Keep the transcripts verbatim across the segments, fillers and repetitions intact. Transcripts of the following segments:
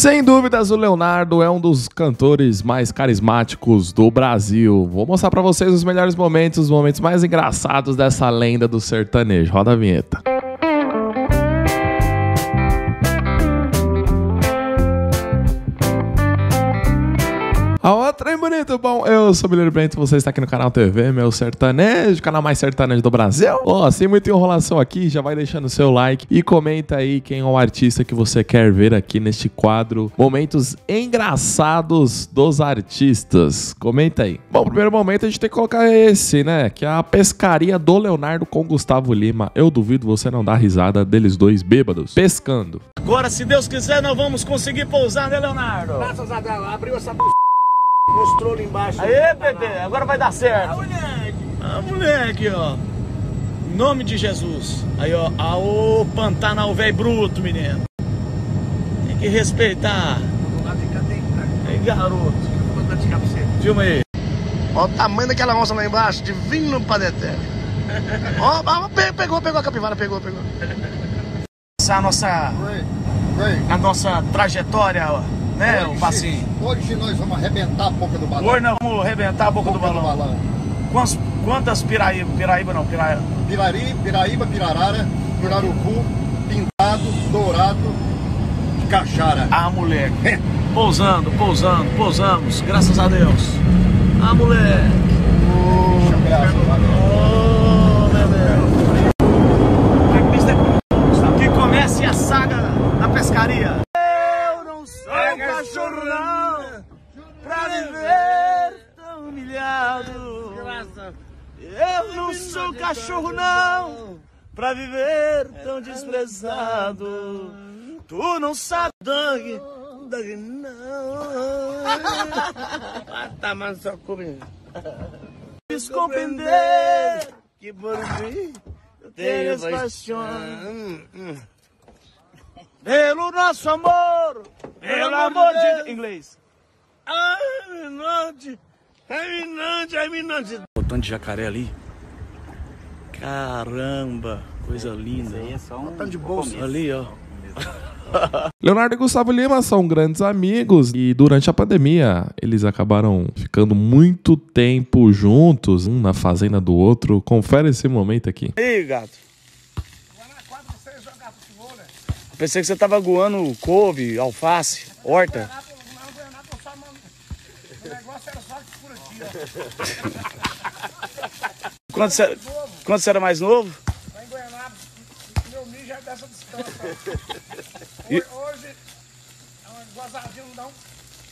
Sem dúvidas, o Leonardo é um dos cantores mais carismáticos do Brasil. Vou mostrar pra vocês os melhores momentos, os momentos mais engraçados dessa lenda do sertanejo. Roda a vinheta. A outra, hein, bonito? Bom, eu sou o Bilheiro Brento, você está aqui no canal T V, meu sertanejo, canal mais sertanejo do Brasil. Ó, oh, sem muita enrolação aqui, já vai deixando o seu like e comenta aí quem é o artista que você quer ver aqui neste quadro Momentos Engraçados dos Artistas. Comenta aí. Bom, primeiro momento a gente tem que colocar esse, né? Que é a pescaria do Leonardo com Gustavo Lima. Eu duvido você não dar risada deles dois bêbados, pescando. Agora, se Deus quiser, nós vamos conseguir pousar, né, Leonardo? Graças a Deus, abriu essa b... mostrou ali embaixo. Aê, bebê, agora vai dar certo. Ah, moleque. Ah, moleque, ó. Em nome de Jesus. Aí, ó. Aô, Pantanal velho bruto, menino. Tem que respeitar. Vamos lá, fica deitado. Aí, garoto. Eu vou praticar pra você. Filma aí. Ó o tamanho daquela onça lá embaixo, divino padetele. Ó, ó, pegou, pegou a capivara, pegou, pegou. Essa é a nossa... Oi, oi. A nossa trajetória, ó. Né, o passinho. Hoje nós vamos arrebentar a boca do balão. Hoje nós vamos arrebentar a boca, boca do balão. Do balão. Quantas, quantas piraíba, piraíba não, piraíba? Pirari, piraíba, pirarara, pirarucu, pintado, dourado, cachara. Ah, moleque. Pousando, pousando, pousamos, graças a Deus. Ah, moleque. Puxa, graças a Deus. Que comece a saga da pescaria. Cachorro não, pra viver tão humilhado. Eu não sou cachorro não, pra viver tão desprezado. Tu não sabe, Doug, Doug não. Tá, mas só comigo. Quis compreender que por mim eu tenho paixões. Pelo nosso amor, pelo amor de inglês. Ai, minante, ai, minante, ai, minante. Botão de jacaré ali. Caramba, coisa linda. Isso aí é só um botão de bolsa. Ali, ó. Leonardo e Gustavo Lima são grandes amigos e durante a pandemia eles acabaram ficando muito tempo juntos, um na fazenda do outro. Confere esse momento aqui. E aí, gato? Pensei que você tava aguando couve, alface, horta. O negócio era só que por aqui, ó. Quando você, quando você era mais novo? Lá em Goianápolis, meu milho já é dessa distância. E... Hoje, hoje é uma gozadinha, não dá um...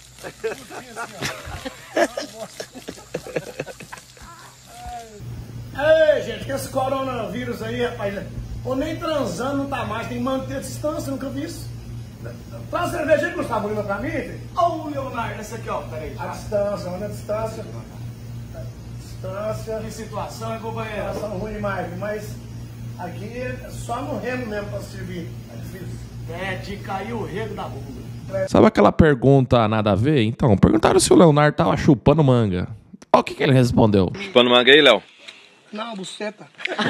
Ei, gente, que esse coronavírus aí, rapaz... Ou nem transando não tá mais, tem que manter a distância, nunca vi isso. Traz cerveja aí, Gustavo Lima, pra mim, filho. Ô, oh, Leonardo, essa aqui, ó, peraí. A distância, olha a distância. Distância. Que situação, hein, companheiro? Situação ruim demais, mas aqui é só no remo mesmo pra servir. É difícil. É, de cair o rego da bunda. Sabe aquela pergunta nada a ver? Então, perguntaram se o Leonardo tava chupando manga. Olha o que, que ele respondeu. Chupando manga aí, Léo? Não, buceta.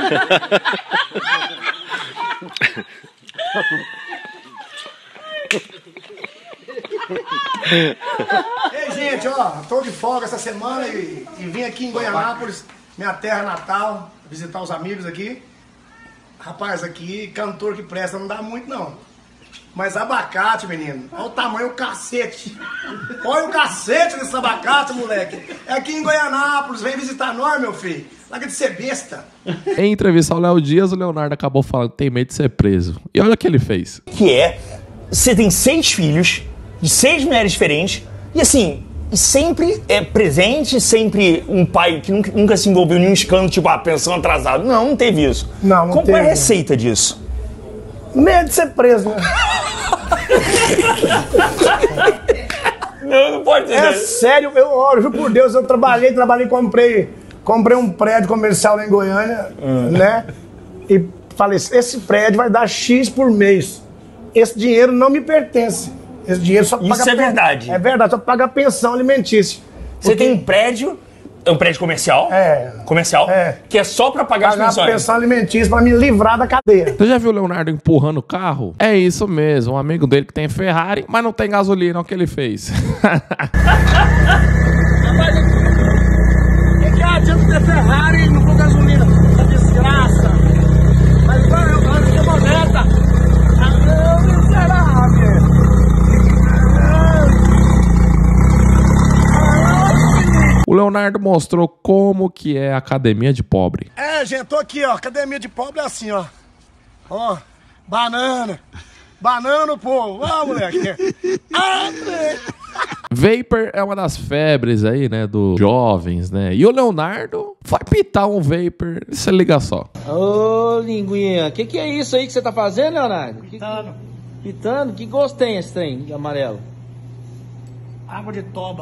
Ei, gente, ó, tô de folga essa semana e, e vim aqui em Goianápolis, minha terra natal, visitar os amigos aqui. Rapaz, aqui, cantor que presta não dá muito, não. Mas abacate, menino, olha o tamanho do cacete. Olha o cacete desse abacate, moleque. É aqui em Goianápolis, vem visitar nós, meu filho. Larga de ser besta. Em entrevista ao Léo Dias, o Leonardo acabou falando que tem medo de ser preso. E olha o que ele fez. Que é, você tem seis filhos, de seis mulheres diferentes, e assim, sempre é presente, sempre um pai que nunca, nunca se envolveu em nenhum escândalo, tipo, a pensão atrasada. Não, não teve isso. Não, não Qual teve. é a receita disso? Medo de ser preso, né? Não, não pode ser. É sério, eu oro, juro por Deus, eu trabalhei, trabalhei, comprei, comprei um prédio comercial lá em Goiânia, hum. né? E falei, esse prédio vai dar X por mês. Esse dinheiro não me pertence. Esse dinheiro só paga... Isso é verdade. É verdade, só paga pensão alimentícia. Você tem um prédio É um prédio comercial? É. Comercial? É. Que é só pra pagar, Pagar as pensões. pensão alimentícia pra me livrar da cadeia. Você já viu o Leonardo empurrando o carro? É isso mesmo, um amigo dele que tem Ferrari, mas não tem gasolina, é o que ele fez. É que adianta ter Ferrari e não pôr gasolina. Essa desgraça. Mas vai, eu vou ter moneta. Ah, não, miserável. O Leonardo mostrou como que é a academia de pobre. É, gente, tô aqui, ó. Academia de pobre é assim, ó. Ó, banana. Banana no povo. Ó, moleque. Ah, moleque. Vapor é uma das febres aí, né, dos jovens, né? E o Leonardo vai pitar um vapor, você liga só. Ô, linguinha, o que, que é isso aí que você tá fazendo, Leonardo? Pitando. Pitando? Que gosto tem esse trem de amarelo? Água de toba.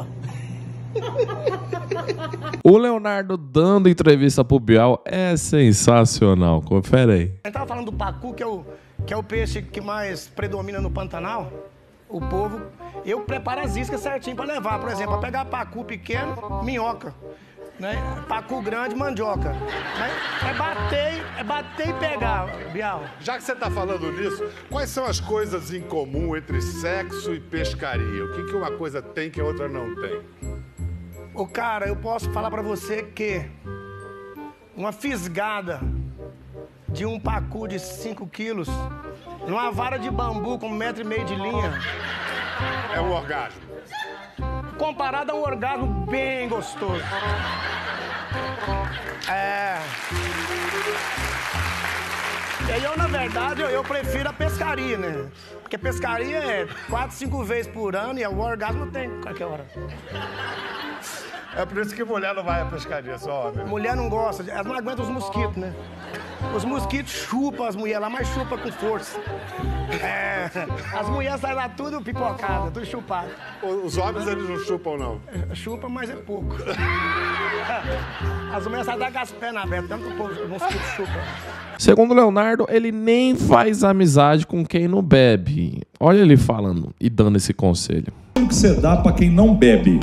O Leonardo dando entrevista pro Bial é sensacional, confere aí. A gente tava falando do pacu, que é o, que é o peixe que mais predomina no Pantanal. O povo, eu preparo as iscas certinho pra levar. Por exemplo, pra pegar pacu pequeno, minhoca. Né? Pacu grande, mandioca. Né? É bater, é bater e pegar, Bial. Já que você está falando nisso, quais são as coisas em comum entre sexo e pescaria? O que, que uma coisa tem que a outra não tem? Ô, cara, eu posso falar pra você que uma fisgada de um pacu de cinco quilos numa vara de bambu com um metro e meio de linha É um orgasmo. comparado a um orgasmo bem gostoso. É... E aí eu, na verdade, eu, eu prefiro a pescaria, né? Porque pescaria é quatro, cinco vezes por ano e o orgasmo tem qualquer hora. É por isso que mulher não vai à pescaria, só homem. Mulher não gosta, elas não aguentam os mosquitos, né? Os mosquitos chupam as mulheres lá, mas chupam com força. É, as mulheres saem lá tudo pipocadas, tudo chupado. Os homens, eles não chupam, não. Chupa, mas é pouco. As mulheres saem com as pernas abertas, tanto o mosquito chupa. Segundo o Leonardo, ele nem faz amizade com quem não bebe. Olha ele falando e dando esse conselho. O que você dá pra quem não bebe?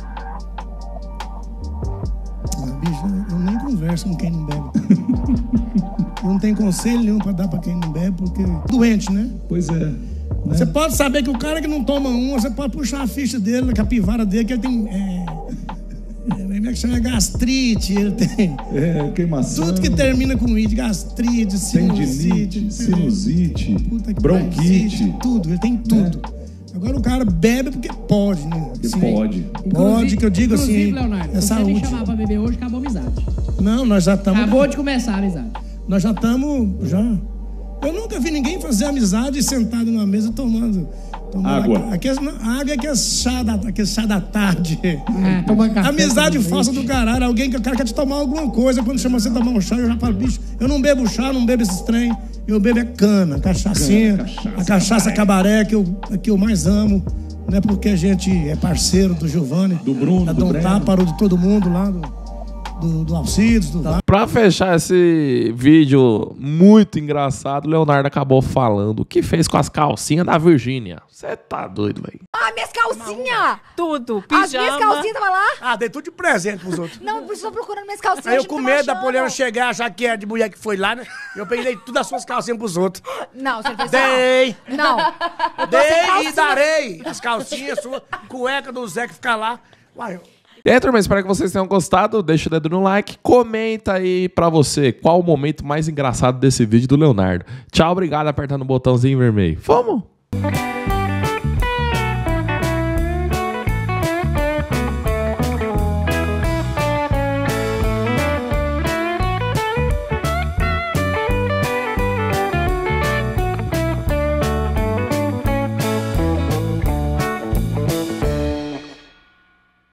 Ah, bicho, eu nem converso com quem não bebe. Eu não tenho conselho nenhum pra dar pra quem não bebe, porque... Doente, né? Pois é. Né? Você pode saber que o cara que não toma uma, você pode puxar a ficha dele, a capivara dele, que ele tem... É, é, é que chama gastrite, ele tem... É, queimação. Tudo que termina com it, gastrite, sinusite... Tendinite, sinusite, puta que bronquite. pariu, tudo, ele tem tudo. É. Agora o cara bebe porque pode, né? Porque Assim, pode. Pode, que eu digo inclusive, assim, Leonardo, é se saúde. você me chamar pra beber hoje, acabou a amizade. Não, nós já estamos... Acabou de começar a amizade. Nós já estamos, já... Eu nunca vi ninguém fazer amizade sentado numa mesa tomando... tomando água. Aqueles, água é que é chá da, aquele chá da tarde. É, toma café. Amizade também. falsa do caralho. Alguém que o cara quer te tomar alguma coisa. Quando chama você tomar um chá, eu já falo, bicho, eu não bebo chá, não bebo esses trem. Eu bebo é cana, cachaçinha. Cana, cachaça, a cachaça cabaré, que eu, que eu mais amo. Não é porque a gente é parceiro do Giovanni. Do Bruno, da do Dom Táparo, de todo mundo lá, do... Do, do Alcides, do... Pra fechar esse vídeo muito engraçado, o Leonardo acabou falando o que fez com as calcinhas da Virgínia. Você tá doido, velho. Ah, minhas calcinhas! Tudo, pijama. As minhas calcinhas tava lá? Ah, dei tudo de presente pros outros. Não, eu estou procurando minhas calcinhas. Aí eu a gente com tava medo da achando. Poliana chegar, achar que é de mulher que foi lá, né? Eu peguei todas as suas calcinhas pros outros. Não, você não fez Dei! Não. Não. Dei e darei as calcinhas suas, cueca do Zé que fica lá. Uai, eu... E aí, turma, espero que vocês tenham gostado. Deixa o dedo no like. Comenta aí pra você qual o momento mais engraçado desse vídeo do Leonardo. Tchau, obrigado, apertando o botãozinho vermelho. Vamos!